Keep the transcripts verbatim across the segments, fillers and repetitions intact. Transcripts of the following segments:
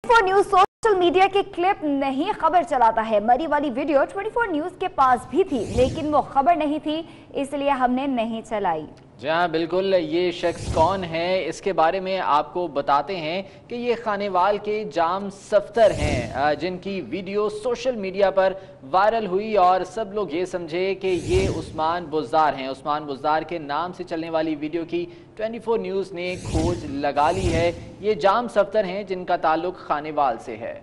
चौबीस news social media के clip नहीं खबर चलाता है। मरी वाली वीडियो चौबीस न्यूज़ के पास भी थी, लेकिन वो खबर नहीं थी, इसलिए हमने नहीं चलाई। जी हाँ बिल्कुल, ये शख्स कौन है इसके बारे में आपको बताते हैं कि ये खानेवाल के जाम सफ्तर हैं, जिनकी वीडियो सोशल मीडिया पर वायरल हुई और सब लोग ये समझे कि ये उस्मान बुज़दार हैं। उस्मान बुज़दार के नाम से चलने वाली वीडियो की चौबीस न्यूज़ ने खोज लगा ली है। ये जाम सफ्तर हैं जिनका ताल्लुक खानेवाल से है।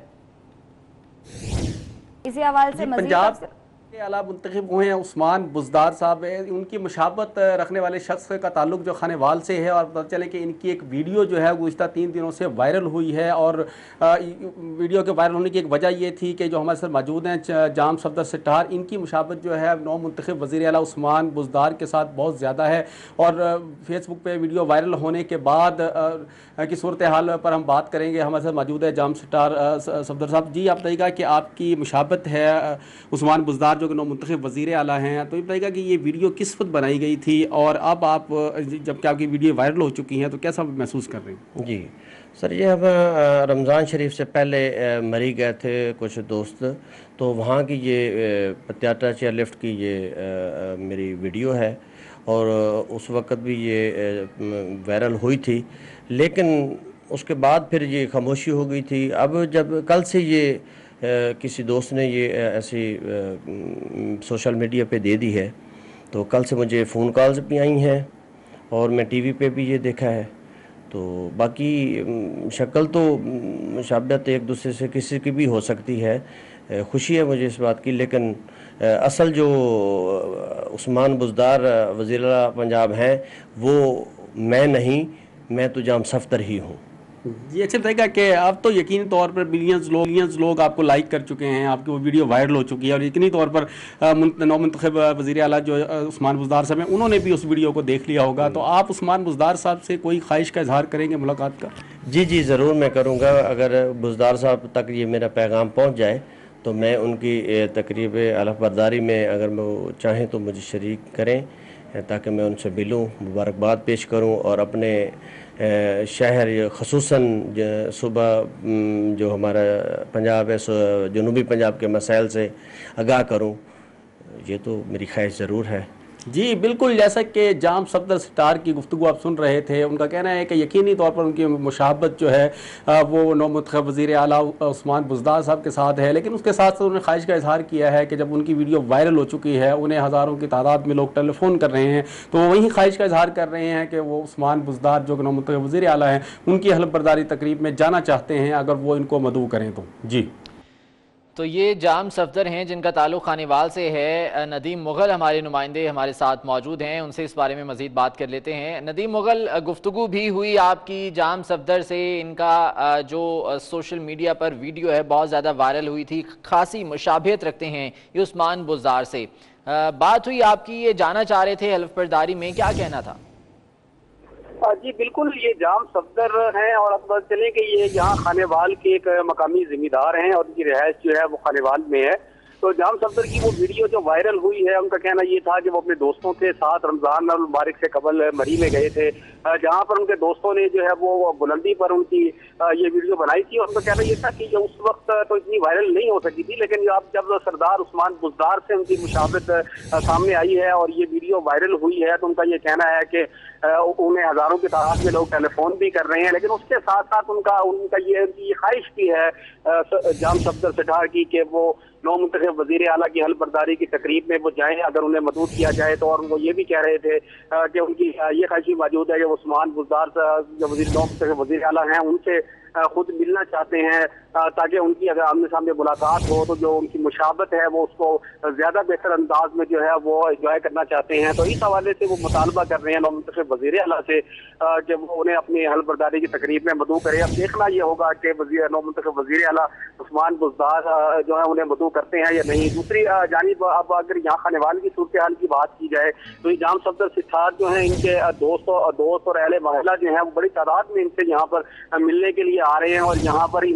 इसी हवाले से पंजाब के आला मुंतखब हुए हैं उस्मान बुज़दार साहब है। उनकी मुशाबत रखने वाले शख्स का ताल्लुक जो खानेवाल से है और पता चले कि इनकी एक वीडियो जो है गुज़िश्ता तीन दिनों से वायरल हुई है। और वीडियो के वायरल होने की एक वजह ये थी कि जो हमारे साथ मौजूद हैं जाम सफदर सिटार, इनकी मुशाबत जो है नौ मुंतखब वज़ीर आला उस्मान बुज़दार के साथ बहुत ज़्यादा है। और फेसबुक पे वीडियो वायरल होने के बाद की सूरत हाल पर हम बात करेंगे। हमारे साथ मौजूद है जाम सिटार सफदर साहब। जी आप बताइएगा कि आपकी मुशाबत है उस्मान बुज़दार जो कि नौ मुंतखब वज़ीर आला हैं, तो ये बताइएगा कि ये वीडियो किस वक्त बनाई गई थी और अब आप जबकि आपकी वीडियो वायरल हो चुकी हैं तो कैसा महसूस कर रहे हैं? जी सर, ये हम रमज़ान शरीफ से पहले मरी गए थे कुछ दोस्त, तो वहाँ की ये पत्याटा चेयर लिफ्ट की ये मेरी वीडियो है और उस वक़्त भी ये वायरल हुई थी, लेकिन उसके बाद फिर ये खामोशी हो गई थी। अब जब कल से ये आ, किसी दोस्त ने ये ऐसी सोशल मीडिया पे दे दी है, तो कल से मुझे फ़ोन कॉल्स भी आई हैं और मैं टीवी पे भी ये देखा है। तो बाकी शक्ल तो मुशाबहत एक दूसरे से किसी की भी हो सकती है, खुशी है मुझे इस बात की, लेकिन असल जो उस्मान बुज़दार वज़ीर आला पंजाब हैं वो मैं नहीं, मैं तो जाम सफ्तर ही हूँ। जी अच्छा बताइएगा कि अब तो यकीनी तौर पर बिलियंस लोग बिलियंस लोग आपको लाइक कर चुके हैं, आपकी वो वीडियो वायरल हो चुकी है और यकीनी तौर पर नौ मुंतखब वज़ीर आला जो उस्मान बुज़दार साहब हैं उन्होंने भी उस वीडियो को देख लिया होगा। तो आप उस्मान बुज़दार साहब से कोई ख्वाहिश का इजहार करेंगे मुलाकात का? जी जी ज़रूर मैं करूँगा। अगर बुज़दार साहब तक ये मेरा पैगाम पहुँच जाए तो मैं उनकी तकरीब अलफ़ बरदारी में अगर वो चाहें तो मुझे शरीक करें ताकि मैं उनसे मिलूँ, मुबारकबाद पेश करूँ और अपने शहर ख़ुसूसन सुबह जो हमारा पंजाब है जनूबी पंजाब के मसाइल से आगाह करूँ। ये तो मेरी ख्वाहिश ज़रूर है। जी बिल्कुल, जैसा कि जाम सफदर सिटार की गुफ्तगू आप सुन रहे थे, उनका कहना है कि यकीनी तौर पर उनकी मुशाबत जो है वो नौ मुंतखब वज़ीर आला उस्मान बुज़दार साहब के साथ है, लेकिन उसके साथ साथ उन्होंने ख्वाहिश का इजहार किया है कि जब उनकी वीडियो वायरल हो चुकी है, उन्हें हज़ारों की तादाद में लोग टेलीफोन कर रहे हैं, तो वो वही ख्वाहिश का इजहार कर रहे हैं कि वो उस्मान बुज़दार जो कि नौ मुंतखब वज़ीर आला हैं उनकी हल्फ बरदारी तकरीब में जाना चाहते हैं अगर वो इनको मदऊ करें तो। जी तो ये जाम सफदर हैं जिनका ताल्लुक़ खानेवाल से है। नदीम मुग़ल हमारे नुमाइंदे हमारे साथ मौजूद हैं, उनसे इस बारे में मज़ीद बात कर लेते हैं। नदीम मुग़ल, गुफ्तगू भी हुई आपकी जाम सफदर से, इनका जो सोशल मीडिया पर वीडियो है बहुत ज़्यादा वायरल हुई थी, खासी मुशाबहत रखते हैं ये उस्मान बुज़दार से। बात हुई आपकी, ये जाना चाह रहे थे हल्फ बरदारी में, क्या कहना था? जी बिल्कुल, ये जाम सफदर हैं और अब पता चले कि ये यहाँ खानेवाल के एक मकामी जिम्मेदार हैं और उनकी रिहाइश जो है वो खानेवाल में है। तो जाम सफदर की वो वीडियो जो वायरल हुई है, उनका कहना ये था कि वो अपने दोस्तों के साथ रमज़ान अल मुबारक से कबल मरी में गए थे, जहाँ पर उनके दोस्तों ने जो है वो बुलंदी पर उनकी ये वीडियो बनाई थी। और उनका कहना ये था कि उस वक्त तो इतनी वायरल नहीं हो सकी थी, लेकिन अब जब सरदार उस्मान बुज़दार से उनकी मुशाबत सामने आई है और ये वीडियो वायरल हुई है, तो उनका ये कहना है कि उन्हें हज़ारों की तादाद में लोग टेलीफोन भी कर रहे हैं, लेकिन उसके साथ साथ उनका उनका ये उनकी ख्वाहिश भी है जाम सफदर सिटार की कि वो नौ मुंतखब वज़ीर आला की हल्फ बरदारी की तकरीब में वो जाएं अगर उन्हें मदद किया जाए तो। और वो ये भी कह रहे थे कि उनकी ये ख्वाहिश मौजूद है कि उस्मान बुज़दार जो वज़ीर नौ मुंतखब वज़ीर आला हैं उनसे खुद मिलना चाहते हैं ताकि उनकी अगर आमने सामने मुलाकात हो तो जो उनकी मुशाबत है वो उसको ज़्यादा बेहतर अंदाज में जो है वो एंजॉय करना चाहते हैं। तो इस हवाले से वो मुतालबा कर रहे हैं नौ मुंतखब वज़ीर आला से कि वो उन्हें अपनी हल्फ बरदारी की तकरीब में मदऊ करे। अब देखना ये होगा कि वज़ीर नौ मुंतखब वज़ीर आला उस्मान बुज़दार जो है उन्हें मदऊ करते हैं या नहीं। दूसरी जानिब अब अगर यहाँ खानेवाल की सूरत हाल की बात की जाए तो ये जाम सफदर सिटार जो है इनके दोस्त दोस्त और अहले महला जो है वो बड़ी तादाद में इनसे यहाँ पर मिलने के लिए आ रहे हैं और यहाँ पर इन्हें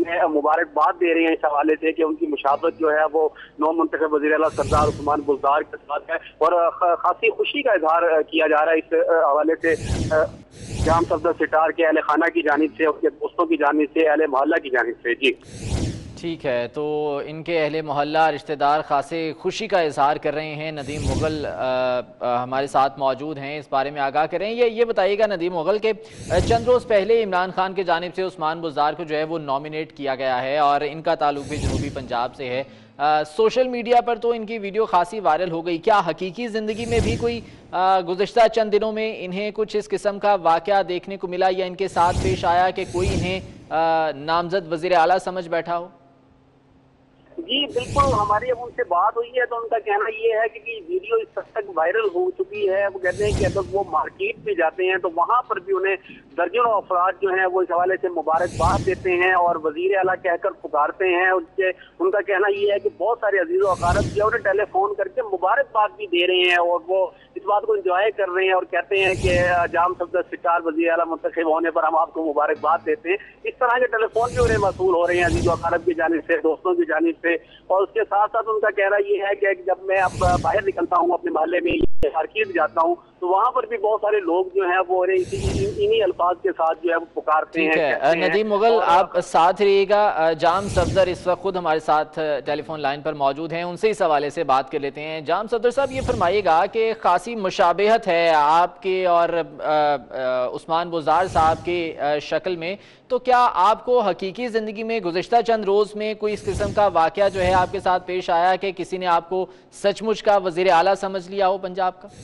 मुबारकबाद दे रहे हैं इस हवाले से कि उनकी मुशावरत जो है वो नौ मुंतखब वज़ीर आला सरदार उस्मान बुज़दार के साथ है, और खासी खुशी का इजहार किया जा रहा है इस हवाले से जाम सफदर सिटार के अहले खाना की जानिब से, उसके दोस्तों की जानिब से, अहले मोहल्ला की जानिब से। जी ठीक है, तो इनके अहले मोहल्ला रिश्तेदार खासे खुशी का इजहार कर रहे हैं। नदीम मुग़ल हमारे साथ मौजूद हैं, इस बारे में आगाह करें। ये ये बताइएगा नदीम मुग़ल के चंद रोज़ पहले इमरान खान की जानिब से उस्मान बुज़दार को जो है वो नॉमिनेट किया गया है और इनका ताल्लुक भी जनूबी पंजाब से है। आ, सोशल मीडिया पर तो इनकी वीडियो खासी वायरल हो गई। क्या हकीकी ज़िंदगी में भी कोई गुज़िश्ता चंद दिनों में इन्हें कुछ इस किस्म का वाक़या देखने को मिला या इनके साथ पेश आया कि कोई इन्हें आ, नामज़द वज़ीर आला समझ बैठा हो? जी बिल्कुल, हमारी जब उनसे बात हुई है तो उनका कहना ये है कि, कि वीडियो इस हद तक वायरल हो चुकी है। वो कहते हैं कि अगर वो मार्केट में जाते हैं तो वहाँ पर भी उन्हें दर्जनों अफराद जो हैं वो इस हवाले से मुबारकबाद देते हैं और वज़ीर आला कहकर पुकारते हैं। उससे उनका कहना ये है कि बहुत सारे अजीज़ व अक़ारब जो उन्हें टेलीफोन करके मुबारकबाद भी दे रहे हैं और वो इस बात को इंजॉय कर रहे हैं और कहते हैं कि जाम सफदर सिटार वज़ीर आला मुंतखब होने पर हम आपको मुबारकबाद देते हैं। इस तरह के टेलीफोन भी उन्हें मसूल हो रहे हैं अजीज़ व अक़ारब की जानिब से, दोस्तों की जानिब से। और उसके साथ साथ उनका कहना ये है कि जब मैं अब बाहर निकलता हूँ अपने मोहल्ले में मार्केट जाता हूँ तो वहाँ पर भी बहुत सारे लोग जो हैं वो इन्हीं अल्फाज के साथ जो है वो पुकारते हैं। ठीक है नदीम मुग़ल, आप साथ रहिएगा। जाम सफदर इस वक्त खुद हमारे साथ टेलीफोन लाइन पर मौजूद हैं, उनसे इस हवाले से बात कर लेते हैं। जाम सफदर साहब, ये फरमाइएगा कि खासी मुशाबहत है आपके और उस्मान बुज़दार साहब के शक्ल में, तो क्या आपको हकीकी ज़िंदगी में गुज़िश्ता चंद रोज़ में कोई इस किस्म का वाक़या जो है आपके साथ पेश आया कि किसी ने आपको सचमुच का वज़ीर आला समझ लिया हो पंजाब का?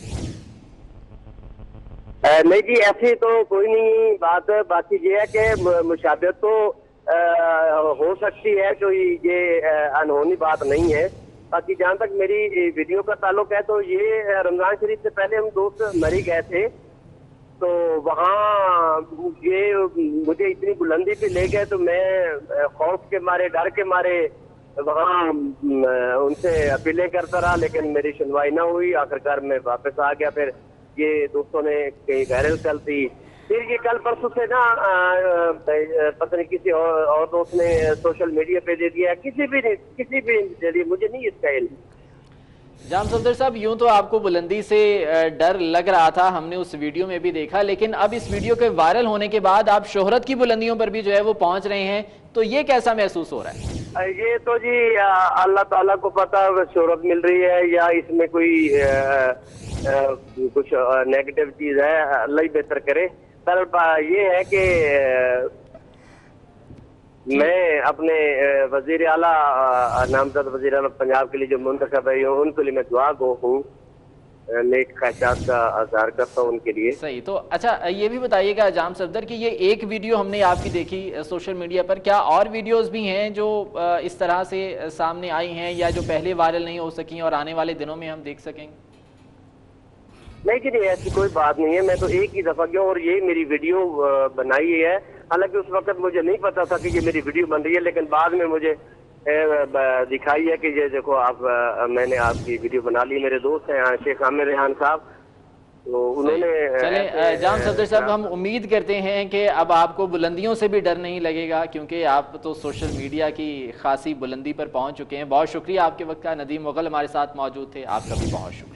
नहीं जी, ऐसी तो कोई नहीं बात। बाकी ये है कि मुशाबहत तो आ, हो सकती है, तो ये अनहोनी बात नहीं है। बाकी जहाँ तक मेरी वीडियो का ताल्लुक है तो ये रमजान शरीफ से पहले हम दोस्त मरी गए थे, तो वहाँ ये मुझे इतनी बुलंदी पे ले गए तो मैं खौफ के मारे, डर के मारे वहाँ उनसे अपीलें करता रहा, लेकिन मेरी सुनवाई ना हुई। आखिरकार मैं वापस आ गया। फिर ये दोस्तों ने कहीं वायरल कर दी। फिर ये कल परसों से ना पता नहीं किसी और, और दोस्त ने सोशल मीडिया पे दे दिया, किसी भी किसी भी दे दिया, मुझे नहीं इसका इल्म। जाम सफदर साहब, यूं तो आपको बुलंदी से डर लग रहा था, हमने उस वीडियो में भी देखा, लेकिन अब इस वीडियो के वायरल होने के बाद आप शोहरत की बुलंदियों पर भी जो है वो पहुंच रहे हैं, तो ये कैसा महसूस हो रहा है? ये तो जी अल्लाह ताला को पता शोहरत मिल रही है या इसमें कोई आ, आ, कुछ नेगेटिव चीज है, अल्लाह ही बेहतर करे। पर ये है कि मैं अपने वजीर आला नामजद वजीर आला पंजाब के लिए जो मुंतखब है उनके लिए मैं दुआ गो हूँ, नेक ख्वाहिशात का इज़हार करता हूँ उनके लिए। सही। तो अच्छा ये भी बताइएगा जाम सफदर कि ये एक वीडियो हमने आपकी देखी सोशल मीडिया पर, क्या और वीडियोस भी हैं जो इस तरह से सामने आई हैं या जो पहले वायरल नहीं हो सकी और आने वाले दिनों में हम देख सकेंगे? नहीं जी, नहीं ऐसी कोई बात नहीं है। मैं तो एक ही दफा गया और ये मेरी वीडियो बनाई है। हालांकि उस वक्त मुझे नहीं पता था कि ये मेरी वीडियो बन रही है, लेकिन बाद में मुझे दिखाई है कि ये देखो आप, मैंने आपकी वीडियो बना ली। मेरे दोस्त हैं शेख आमिर रेहान साहब, तो उन्होंने। चले जाम सफदर साहब, हम उम्मीद करते हैं कि अब आपको बुलंदियों से भी डर नहीं लगेगा, क्योंकि आप तो सोशल मीडिया की खासी बुलंदी पर पहुंच चुके हैं। बहुत शुक्रिया आपके वक्त का। नदीम मुग़ल हमारे साथ मौजूद थे, आपका भी बहुत शुक्रिया।